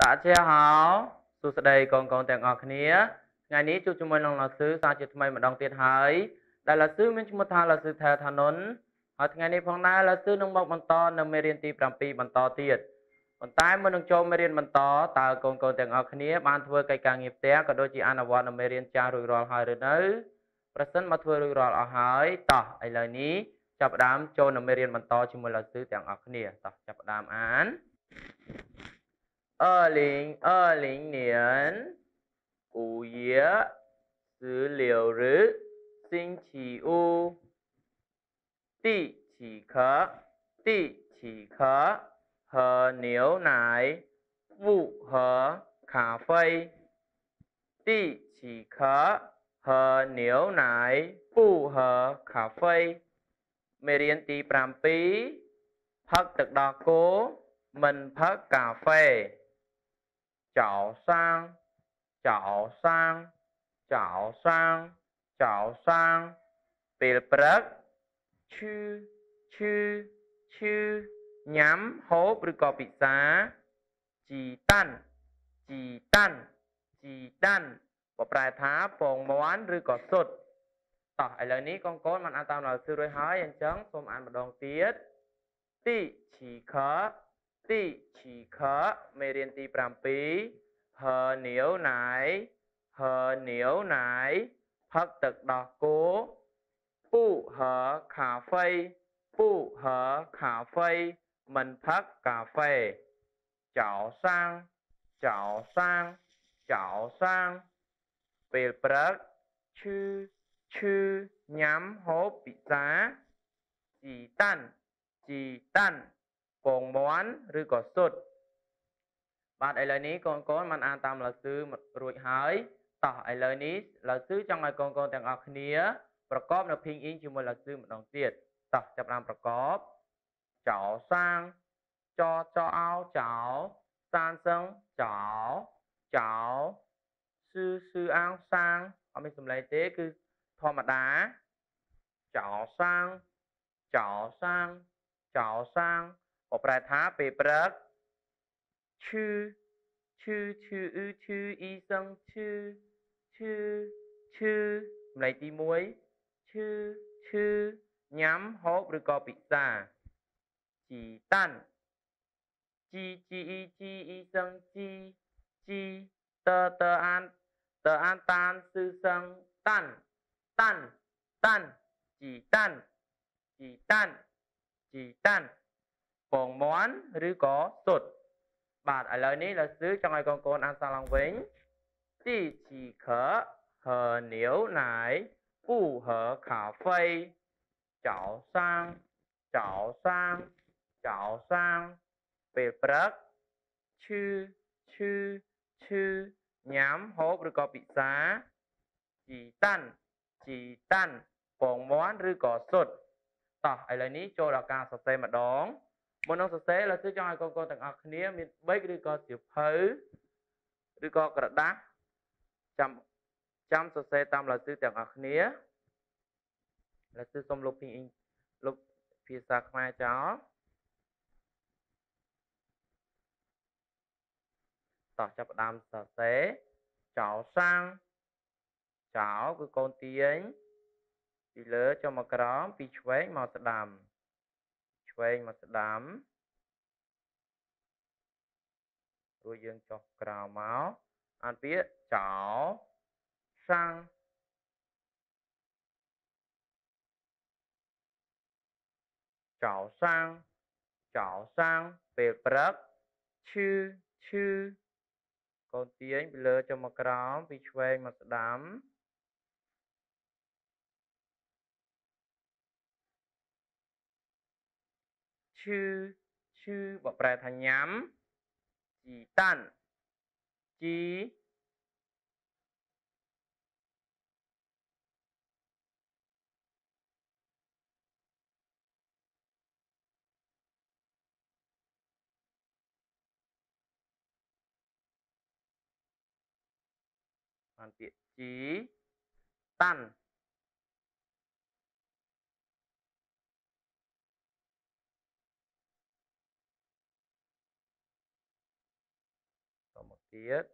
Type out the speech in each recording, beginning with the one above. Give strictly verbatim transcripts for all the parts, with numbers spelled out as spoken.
តាជាហោសួស្តីកូនកូនទាំងអស់គ្នាថ្ងៃនេះជួបជាមួយនឹងលោកsưសាជាថ្មីម្ដងទៀតហើយដែលលោកsưមានឈ្មោះថាលោកsưថែថានុនហើយថ្ងៃនេះផងដែរលោកsưនឹងមកបន្តនៅមេរៀនទី7បន្តទៀតប៉ុន្តែមុននឹងចូលមេរៀនបន្តតើកូនកូនទាំងអស់គ្នាបានធ្វើកិច្ចការងារផ្ទះក៏ដូចជាអនុវត្តនៅមេរៀនចាស់រួចរាល់ហើយឬនៅប្រសិនមកធ្វើរួចរាល់អស់ហើយតោះឥឡូវនេះចាប់ផ្ដើមចូលនៅមេរៀនបន្តជាមួយលោកsưទាំងអស់គ្នាតោះចាប់ផ្ដើមអាន二零二零年五月十六日星期五，第几课？第几课？喝牛奶不喝咖啡。第几课？喝牛奶不喝咖啡。មេរៀនទី7ផឹកទឹកដោះគោមិនផឹកកាហ្វេ早上早上早上早上ពេលព្រឹកឈឺឈឺឈឺញ៉ាំហូបឬក៏ពិសាជីតាន់ជីតាន់ជីតាន់បប្រែថាពងមាន់ឬក៏ស៊ុតតោះឥឡូវនេះកូនកូនបានអានតាមលោកsưរួចហើយអញ្ចឹងសូមអានម្ដងទៀតទី几课第几课មេរៀនទី7喝牛奶喝牛奶ផឹកទឹកដោះគោ不喝咖啡不喝咖啡មិនផឹកកាហ្វេ早上早上早上ពេលព្រឹកឈឺឈឺញ៉ាំហូបពិសាជីតាន់ជីតាន់ពងមាន់ឬក៏ស៊ុតបាទឥឡូវនេះកូនកូនបានអានតាមលោកsưរួចហើយតោះឥឡូវនេះលោកsưចង់ឲ្យកូនកូនទាំងអស់គ្នាប្រកបនៅភីងអ៊ីងជាមួយលោកsưម្ដងទៀតតោះចាប់ផ្ដើមប្រកប早上ចចអោចោសានសឹងចោចោស៊ឺស៊ឺអាងសាងអត់មានសំឡេងទេគឺធម្មតាចោសាងចោសាងចោសាងបប្រែថាពេលព្រឹកឈឺឈឺឈឺអ៊ឺឈឺអ៊ីសឹងឈឺឈឺឈឺម្លេចទី1ឈឺឈឺញ៉ាំហូបឬក៏ពិសាជីតាន់ជីជីអ៊ីជីអ៊ីសឹងជីជីតតអានតអានតានស៊ឺសឹងតាន់តាន់តាន់ជីតាន់ជីតាន់ជីតាន់ពងមាន់ឬក៏ស៊ុតបាទឥឡូវនេះលោកsưចង់ឲ្យកូនកូនអានសារឡើងវិញទី几课喝牛奶不喝咖啡早上早上早上ពេលព្រឹកឈឺឈឺឈឺញ៉ាំហូបឬក៏ពិសាជីតាន់ជីតាន់ពងមាន់ឬក៏ស៊ុតតោះឥឡូវនេះចូលដល់ការសរសេរម្ដងមុននឹងសរសេរលោកsưចង់ឲ្យកូនកូនទាំងអស់គ្នាមានប៊ិចឬក៏សៀវភៅឬក៏ក្រដាសចាំចាំសរសេរតាមលោកsưទាំងអស់គ្នាលោកsưសូមលុបភីងអ៊ីងលុបភាសាខ្មែរចោលតោះចាប់ផ្ដើមសរសេរចោសាំងចោគឺកូនទាញពីលើចុះមកក្រោមពីឆ្វេងមកស្ដាំឆ្វេងមកស្ដាំរួចយើងចុះក្រោមមកអានពាក្យចោសាំងចោសាំងចោសាំងពេលព្រឹកឈឺឈឺកូនទាញពីលើចុះមកក្រោមពីឆ្វេងមកស្ដាំឈឺឈឺបកប្រែថាញ៉ាំជីតាន់ជីអានពាក្យជីតាន់ទៀត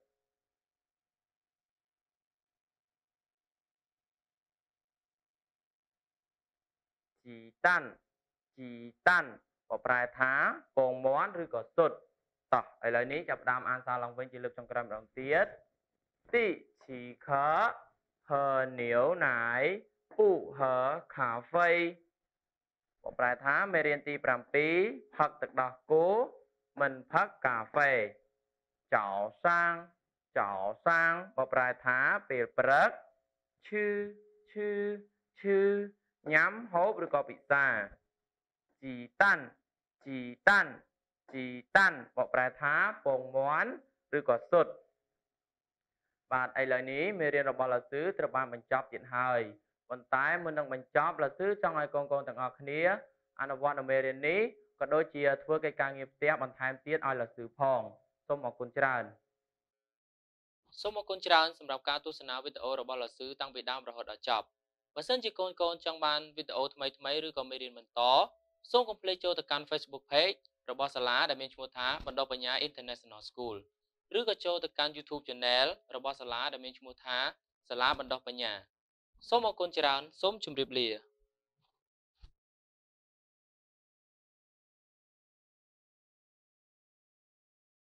ជីតាន់ជីតាន់ក៏ប្រែថាពងមាន់ឬក៏សុទ្ធតោះឥឡូវនេះចាប់ផ្ដើមអានសារឡើងវិញជាលើកចុងក្រោយម្ដងទៀតទីជីខហเหนียวหนายពុហកាហ្វេក៏ប្រែថាមេរៀនទីប្រាំពីរផឹកទឹកដោះគោមិនផឹកកាហ្វេចោសាងចោសាងក៏ប្រែថាពេលព្រឹកឈឺឈឺឈឺញ៉ាំហូបឬក៏ពិសាជីតាន់ជីតាន់ជីតាន់ក៏ប្រែថាពងមាន់ឬក៏សុទ្ធបាទឥឡូវនេះមេរៀនរបស់លោកsưត្រូវបានបញ្ចប់ទៀតហើយប៉ុន្តែមុននឹងបញ្ចប់លោកsưចង់ឲ្យកូនកូនទាំងអស់គ្នាអនុវត្តនៅមេរៀននេះក៏ដូចជាធ្វើកិច្ចការងារផ្ទះបន្ថែមទៀតឲ្យលោកsưផងសូមអរគុណច្រើនសូមអរគុណច្រើនសម្រាប់ការទស្សនាវីដេអូរបស់លោកsưតាំងពីដើមរហូតដល់ចប់បើសិនជាកូនកូនចង់បានវីដេអូថ្មីៗឬក៏មេរៀនបន្តសូមកុំភ្លេចចូលទៅកាន់ Facebook Page របស់សាលាដែលមានឈ្មោះថាបណ្ដុះបញ្ញា International School ឬក៏ចូលទៅកាន់ YouTube Channel របស់សាលាដែលមានឈ្មោះថាសាលាបណ្ដុះបញ្ញាសូមអរគុណច្រើនសូមជម្រាបលា